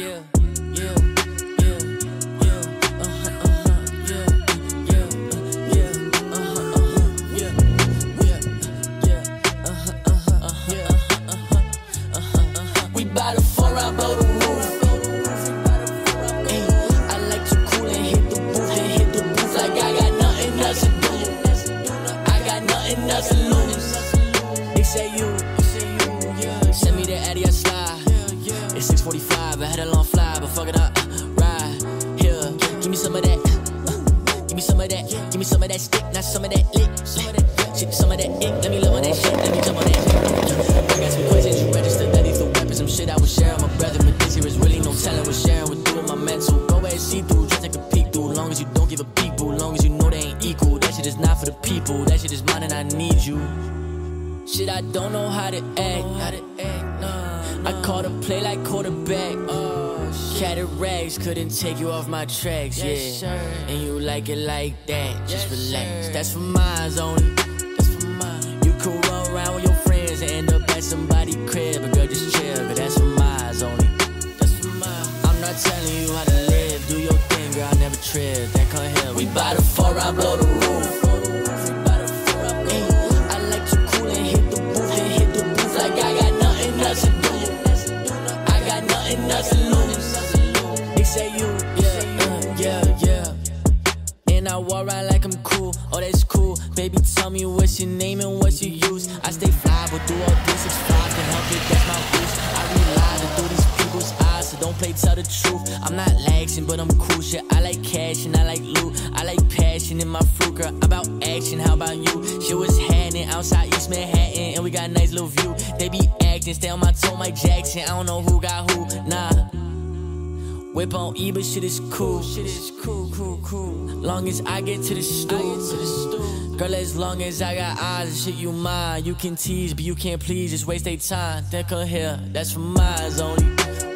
yeah, yeah, yeah, yeah, yeah, yeah, yeah, yeah, yeah. We bout to 4-round blow the roof. Ay, I like to cool and hit the booth, then hit the booth like I got nothing else to do. I got nothing else to lose. They say you, send me the Addy, I slide. It's 6:45, I had a long fly, but fuck it up, ride. Here, give me some of that, give me some of that, give me some of that stick, not some of that lick. Shit, some of that ink, let me love on that shit, let me jump on that. I got some questions, you registered, that lethal weapons, some shit I was sharing with my brother, but this here is really no telling what sharing would do with my mental. Go ahead, see through, just take a peek through, long as you don't give a peep, boo, long as you know they ain't equal. That shit is not for the people, that shit is mine and I need you. Shit, I don't know how to act, I call the play like quarterback. Catted rags couldn't take you off my tracks, yeah. And you like it like that, just relax. That's for mine only. You could run around with your friends and end up at somebody's crib, but girl, just chill, cause that's for mine only. I'm not telling you how to live, do your thing, girl, I never trip. That come here, we bout to 4-round blow the roof. I like to cool and hit the booth, then hit the booth like I got nothing else to do. I got nothing else to lose. They say you, yeah, yeah. And I walk around like I'm cool, oh that's cool. Baby, tell me what's your name and what's your use. I stay fly, but through all this, 6'5" can help it, that's my roots. I rely through these people's eyes, so don't play, tell the truth. I'm not laxing, but I'm cool, shit. I like cash and I like loot. I like passion in my fruit, girl, I'm about action, how about you? Shit was happening outside East Manhattan, and we got a nice little view. They be acting, stay on my toe, Mike Jackson, I don't know who got who, nah. Whip on E, but shit is cool. Long as I get to the stool. Girl, as long as I got eyes and shit you mine. You can tease, but you can't please, just waste their time. Think of here, that's for mine only.